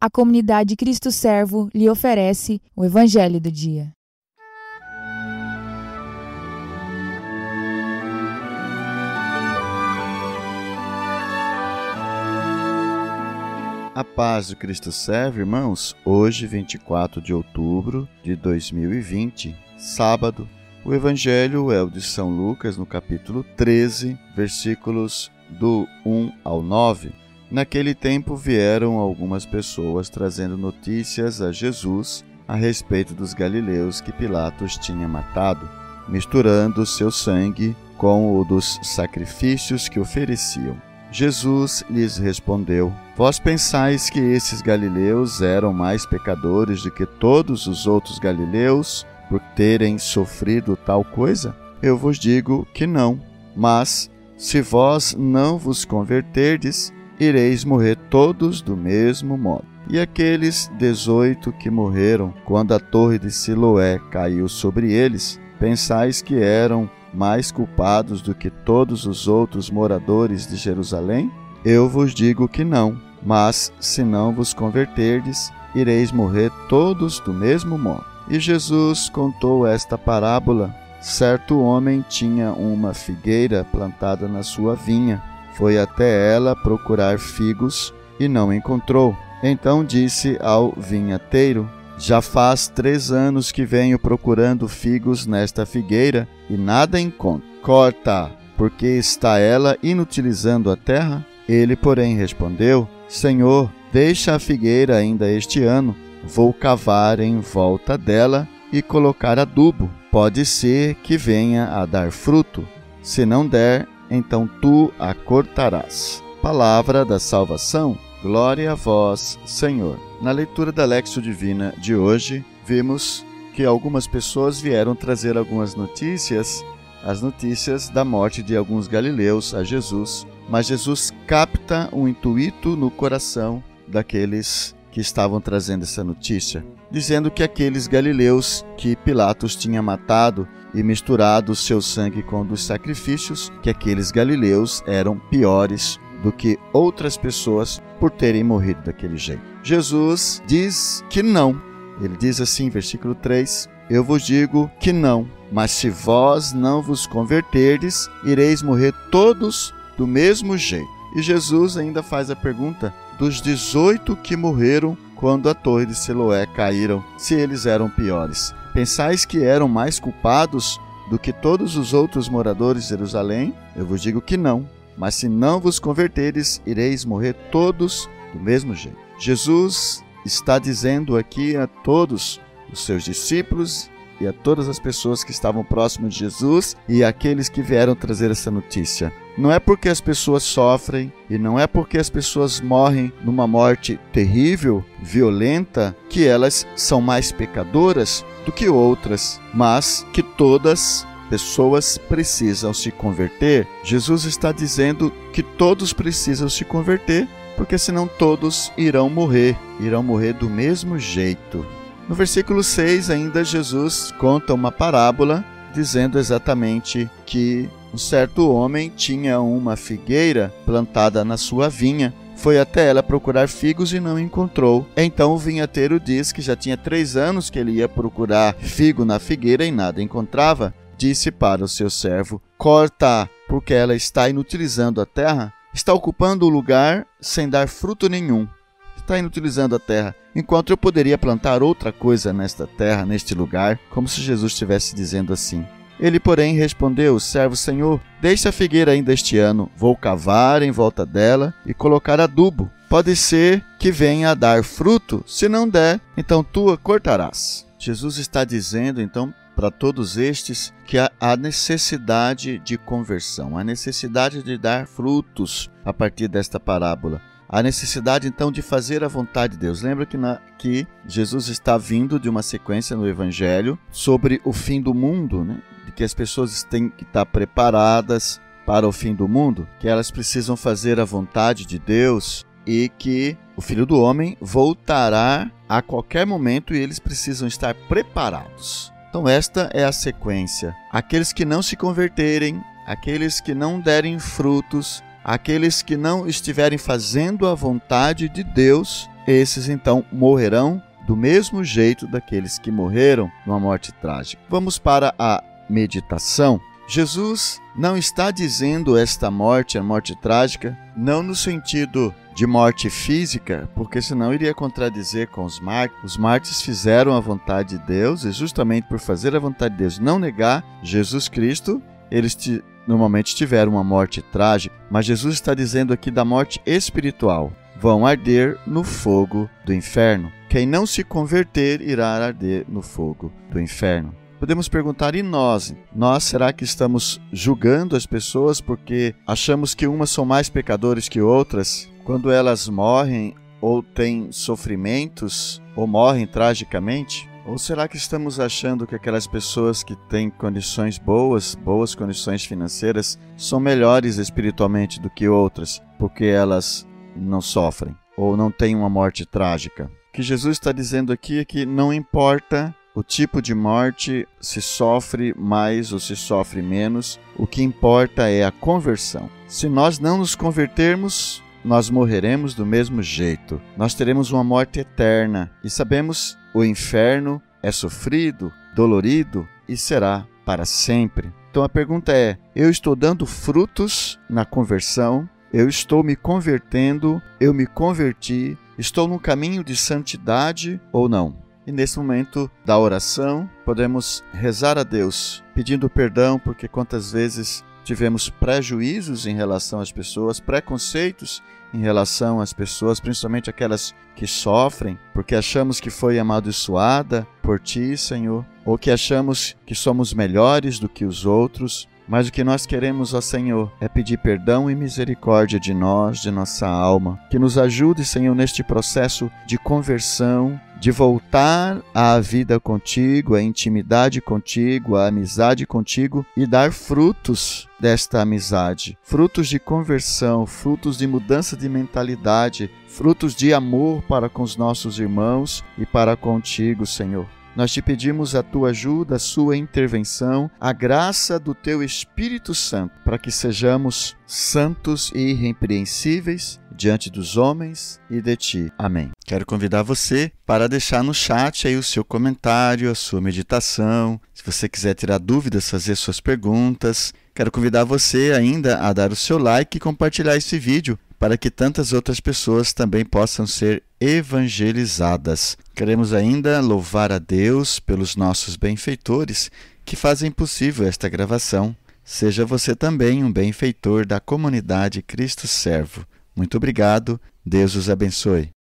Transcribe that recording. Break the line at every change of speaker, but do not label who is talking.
a comunidade Cristo Servo lhe oferece o Evangelho do Dia.
A paz do Cristo Servo, irmãos. Hoje, 24 de outubro de 2020, sábado, o Evangelho é o de São Lucas, no capítulo 13, versículos do 1 ao 9. Naquele tempo vieram algumas pessoas trazendo notícias a Jesus a respeito dos galileus que Pilatos tinha matado, misturando seu sangue com o dos sacrifícios que ofereciam. Jesus lhes respondeu: Vós pensais que esses galileus eram mais pecadores do que todos os outros galileus por terem sofrido tal coisa? Eu vos digo que não. Mas, se vós não vos converterdes, ireis morrer todos do mesmo modo. E aqueles 18 que morreram quando a torre de Siloé caiu sobre eles, pensais que eram mais culpados do que todos os outros moradores de Jerusalém? Eu vos digo que não, mas se não vos converterdes, ireis morrer todos do mesmo modo. E Jesus contou esta parábola. Certo homem tinha uma figueira plantada na sua vinha. Foi até ela procurar figos e não encontrou. Então disse ao vinhateiro: Já faz 3 anos que venho procurando figos nesta figueira e nada encontro. Corta, porque está ela inutilizando a terra? Ele, porém, respondeu: Senhor, deixa a figueira ainda este ano. Vou cavar em volta dela e colocar adubo. Pode ser que venha a dar fruto. Se não der, então tu a cortarás. Palavra da salvação. Glória a vós, Senhor. Na leitura da Léxio Divina de hoje, vimos que algumas pessoas vieram trazer algumas notícias, as notícias da morte de alguns galileus a Jesus, mas Jesus capta um intuito no coração daqueles que estavam trazendo essa notícia, dizendo que aqueles galileus que Pilatos tinha matado e misturado o seu sangue com o dos sacrifícios, que aqueles galileus eram piores do que outras pessoas por terem morrido daquele jeito. Jesus diz que não. Ele diz assim, versículo 3, Eu vos digo que não, mas se vós não vos converterdes, ireis morrer todos do mesmo jeito. E Jesus ainda faz a pergunta dos 18 que morreram quando a torre de Siloé caíram, se eles eram piores. Pensais que eram mais culpados do que todos os outros moradores de Jerusalém? Eu vos digo que não. Mas se não vos converteres, ireis morrer todos do mesmo jeito. Jesus está dizendo aqui a todos os seus discípulos e a todas as pessoas que estavam próximas de Jesus e aqueles que vieram trazer essa notícia: não é porque as pessoas sofrem e não é porque as pessoas morrem numa morte terrível, violenta, que elas são mais pecadoras do que outras, mas que todas pessoas precisam se converter. Jesus está dizendo que todos precisam se converter, porque senão todos irão morrer do mesmo jeito. No versículo 6 ainda Jesus conta uma parábola dizendo exatamente que um certo homem tinha uma figueira plantada na sua vinha. Foi até ela procurar figos e não encontrou. Então o vinhateiro diz que já tinha 3 anos que ele ia procurar figo na figueira e nada encontrava. Disse para o seu servo: Corta, porque ela está inutilizando a terra, está ocupando o lugar sem dar fruto nenhum. Está inutilizando a terra, enquanto eu poderia plantar outra coisa nesta terra, neste lugar, como se Jesus estivesse dizendo assim. Ele, porém, respondeu: Servo, Senhor, deixa a figueira ainda este ano, vou cavar em volta dela e colocar adubo. Pode ser que venha a dar fruto, se não der, então tu a cortarás. Jesus está dizendo, então, para todos estes que há necessidade de conversão, a necessidade de dar frutos a partir desta parábola. A necessidade, então, de fazer a vontade de Deus. Lembra que Jesus está vindo de uma sequência no Evangelho sobre o fim do mundo, né? De que as pessoas têm que estar preparadas para o fim do mundo, que elas precisam fazer a vontade de Deus e que o Filho do Homem voltará a qualquer momento e eles precisam estar preparados. Então esta é a sequência. Aqueles que não se converterem, aqueles que não derem frutos, Aqueles que não estiverem fazendo a vontade de Deus, esses então morrerão do mesmo jeito daqueles que morreram numa morte trágica. Vamos para a meditação. Jesus não está dizendo esta morte, a morte trágica, não no sentido de morte física, porque senão iria contradizer com os mártires. Os mártires fizeram a vontade de Deus, e justamente por fazer a vontade de Deus, não negar Jesus Cristo, eles normalmente tiveram uma morte trágica, mas Jesus está dizendo aqui da morte espiritual. Vão arder no fogo do inferno. Quem não se converter irá arder no fogo do inferno. Podemos perguntar, e nós? Nós, será que estamos julgando as pessoas porque achamos que umas são mais pecadores que outras? Quando elas morrem ou têm sofrimentos ou morrem tragicamente? Ou será que estamos achando que aquelas pessoas que têm condições boas condições financeiras, são melhores espiritualmente do que outras, porque elas não sofrem ou não têm uma morte trágica? O que Jesus está dizendo aqui é que não importa o tipo de morte, se sofre mais ou se sofre menos, o que importa é a conversão. Se nós não nos convertermos, nós morreremos do mesmo jeito. Nós teremos uma morte eterna. E sabemos, o inferno é sofrido, dolorido e será para sempre. Então a pergunta é, eu estou dando frutos na conversão? Eu estou me convertendo? Eu me converti? Estou num caminho de santidade ou não? E nesse momento da oração, podemos rezar a Deus, pedindo perdão, porque quantas vezes tivemos prejuízos em relação às pessoas, preconceitos em relação às pessoas, principalmente aquelas que sofrem, porque achamos que foi amaldiçoada por Ti, Senhor, ou que achamos que somos melhores do que os outros. Mas o que nós queremos, ó Senhor, é pedir perdão e misericórdia de nós, de nossa alma. Que nos ajude, Senhor, neste processo de conversão, de voltar à vida contigo, à intimidade contigo, à amizade contigo e dar frutos desta amizade. Frutos de conversão, frutos de mudança de mentalidade, frutos de amor para com os nossos irmãos e para contigo, Senhor. Nós te pedimos a tua ajuda, a sua intervenção, a graça do teu Espírito Santo, para que sejamos santos e irrepreensíveis diante dos homens e de ti. Amém. Quero convidar você para deixar no chat aí o seu comentário, a sua meditação. Se você quiser tirar dúvidas, fazer suas perguntas. Quero convidar você ainda a dar o seu like e compartilhar esse vídeo, para que tantas outras pessoas também possam ser evangelizadas. Queremos ainda louvar a Deus pelos nossos benfeitores que fazem possível esta gravação. Seja você também um benfeitor da comunidade Cristo Servo. Muito obrigado. Deus os abençoe.